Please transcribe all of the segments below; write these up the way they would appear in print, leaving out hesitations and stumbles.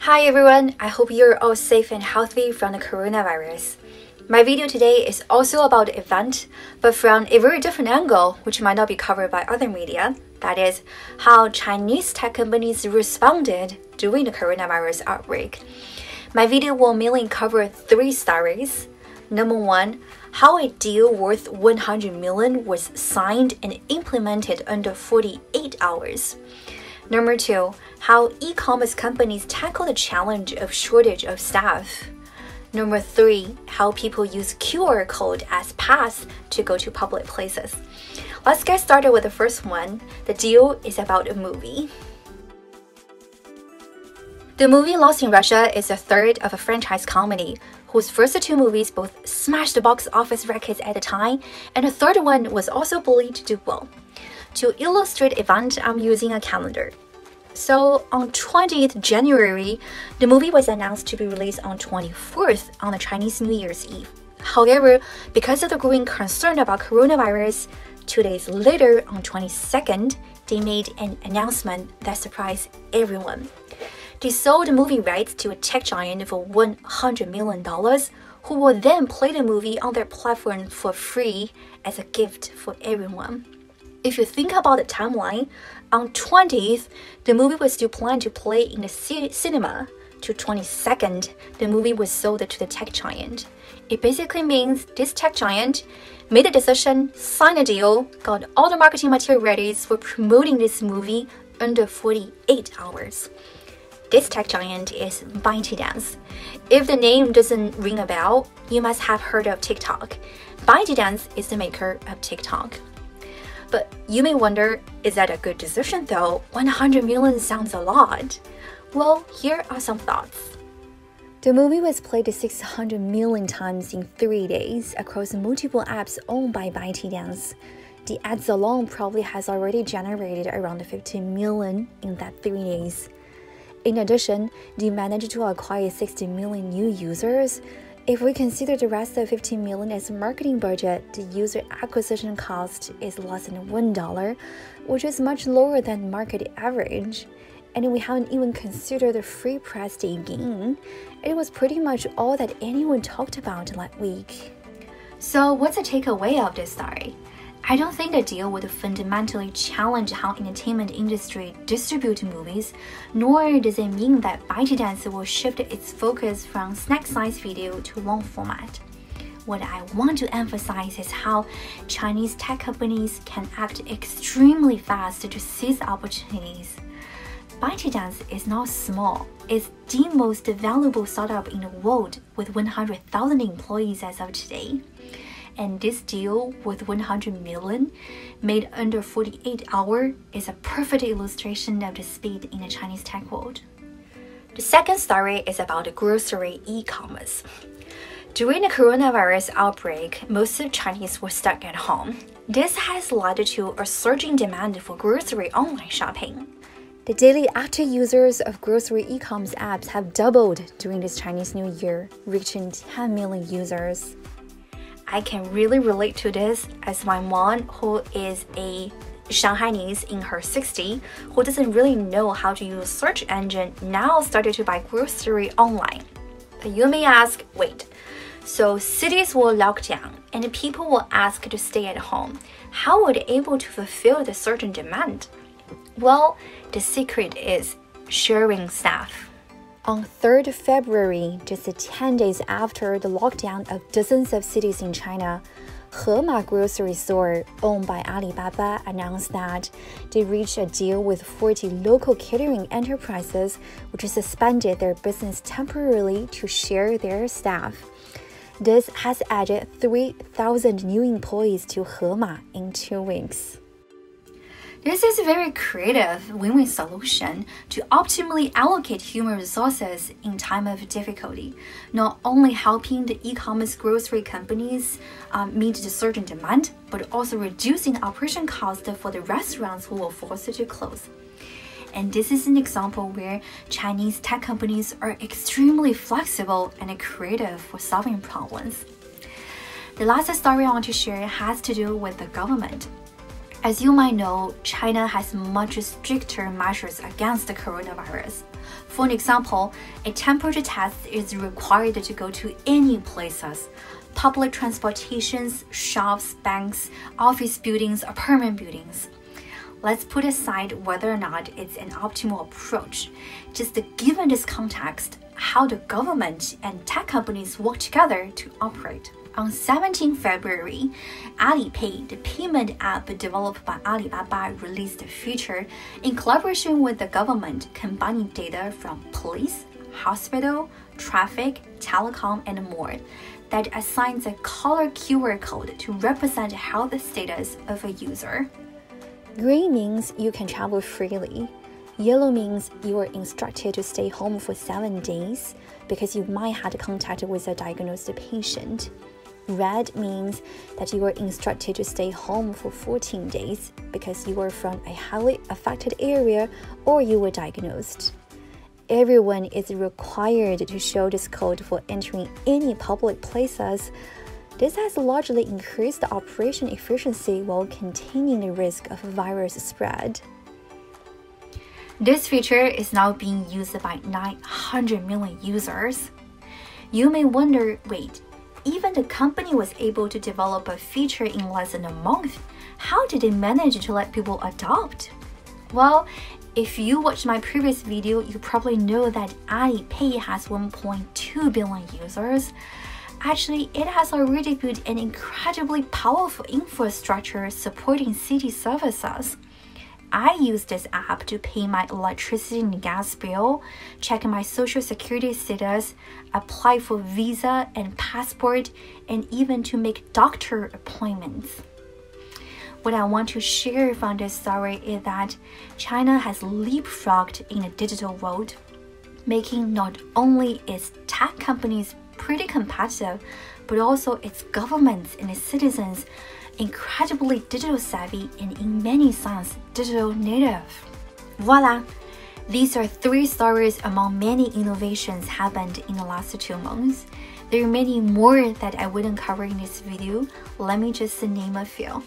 Hi everyone, I hope you're all safe and healthy from the coronavirus. My video today is also about the event, but from a very different angle, which might not be covered by other media. That is, how Chinese tech companies responded during the coronavirus outbreak. My video will mainly cover three stories. Number one, how a deal worth 100 million was signed and implemented under 48 hours. Number two, how e-commerce companies tackle the challenge of shortage of staff. Number three, how people use QR code as pass to go to public places. Let's get started with the first one. The deal is about a movie. The movie Lost in Russia is the third of a franchise comedy, whose first two movies both smashed the box office records at the time, and the third one was also believed to do well. To illustrate the event, I'm using a calendar. So on 20th January, the movie was announced to be released on 24th on the Chinese New Year's Eve. However, because of the growing concern about coronavirus, 2 days later, on 22nd, they made an announcement that surprised everyone. They sold the movie rights to a tech giant for $100 million, who will then play the movie on their platform for free as a gift for everyone. If you think about the timeline, on 20th, the movie was still planned to play in the cinema. To 22nd, the movie was sold to the tech giant. It basically means this tech giant made a decision, signed a deal, got all the marketing material ready for promoting this movie under 48 hours. This tech giant is ByteDance. If the name doesn't ring a bell, you must have heard of TikTok. ByteDance is the maker of TikTok. But you may wonder, is that a good decision though? 100 million sounds a lot. Well, here are some thoughts. The movie was played 600 million times in 3 days across multiple apps owned by ByteDance. The ads alone probably has already generated around 15 million in that 3 days. In addition, they managed to acquire 60 million new users. If we consider the rest of 15 million as a marketing budget, the user acquisition cost is less than $1, which is much lower than market average. And we haven't even considered the free press they gained. It was pretty much all that anyone talked about that week. So what's the takeaway of this story? I don't think the deal would fundamentally challenge how entertainment industry distribute movies, nor does it mean that ByteDance will shift its focus from snack-size video to long format. What I want to emphasize is how Chinese tech companies can act extremely fast to seize opportunities. ByteDance is not small. It's the most valuable startup in the world with 100,000 employees as of today. And this deal with 100 million made under 48 hours is a perfect illustration of the speed in the Chinese tech world. The second story is about the grocery e-commerce. During the coronavirus outbreak, most of Chinese were stuck at home. This has led to a surge in demand for grocery online shopping. The daily active users of grocery e-commerce apps have doubled during this Chinese New Year, reaching 10 million users. I can really relate to this as my mom, who is a Shanghainese in her 60s, who doesn't really know how to use search engine, now started to buy grocery online. But you may ask, wait, so cities will lock down and people will ask to stay at home. How were they able to fulfill the certain demand? Well, the secret is sharing staff. On 3rd February, just 10 days after the lockdown of dozens of cities in China, Hema grocery store, owned by Alibaba, announced that they reached a deal with 40 local catering enterprises, which suspended their business temporarily to share their staff. This has added 3,000 new employees to Hema in 2 weeks. This is a very creative win-win solution to optimally allocate human resources in time of difficulty, not only helping the e-commerce grocery companies meet the surge in demand, but also reducing operation costs for the restaurants who were forced to close. And this is an example where Chinese tech companies are extremely flexible and creative for solving problems. The last story I want to share has to do with the government. As you might know, China has much stricter measures against the coronavirus. For an example, a temperature test is required to go to any places: public transportations, shops, banks, office buildings, apartment buildings. Let's put aside whether or not it's an optimal approach. Just given this context, how the government and tech companies work together to operate. On 17 February, Alipay, the payment app developed by Alibaba, released a feature in collaboration with the government combining data from police, hospital, traffic, telecom, and more that assigns a color QR code to represent health status of a user. Green means you can travel freely. Yellow means you are instructed to stay home for 7 days because you might have contact with a diagnosed patient. Red means that you are instructed to stay home for 14 days because you are from a highly affected area or you were diagnosed. Everyone is required to show this code for entering any public places. This has largely increased the operation efficiency while containing the risk of virus spread. This feature is now being used by 900 million users. You may wonder, wait, even the company was able to develop a feature in less than a month. How did they manage to let people adopt? Well, if you watched my previous video, you probably know that Alipay has 1.2 billion users. Actually, it has already built an incredibly powerful infrastructure supporting city services. I use this app to pay my electricity and gas bill, check my social security status, apply for visa and passport, and even to make doctor appointments. What I want to share from this story is that China has leapfrogged in the digital world, making not only its tech companies pretty competitive, but also its governments and its citizens incredibly digital savvy and in many sense digital native. Voila! These are 3 stories among many innovations happened in the last 2 months. There are many more that I wouldn't cover in this video. Let me just name a few.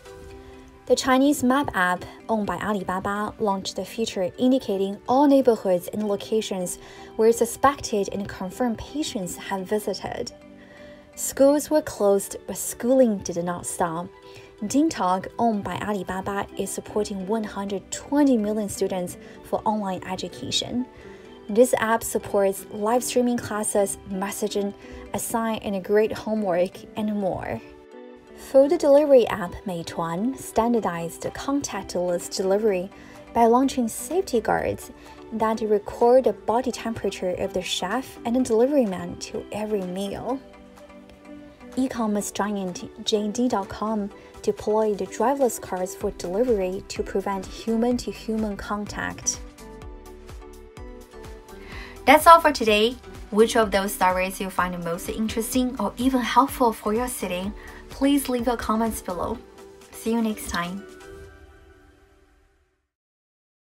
The Chinese map app owned by Alibaba launched a feature indicating all neighborhoods and locations where suspected and confirmed patients have visited. Schools were closed, but schooling did not stop. DingTalk, owned by Alibaba, is supporting 120 million students for online education. This app supports live streaming classes, messaging, assign and grade homework, and more. Food delivery app Meituan standardized contactless delivery by launching safety guards that record the body temperature of the chef and the delivery man to every meal. E-commerce giant JD.com deployed driverless cars for delivery to prevent human-to-human contact. That's all for today. Which of those stories you find most interesting or even helpful for your city? Please leave your comments below. See you next time.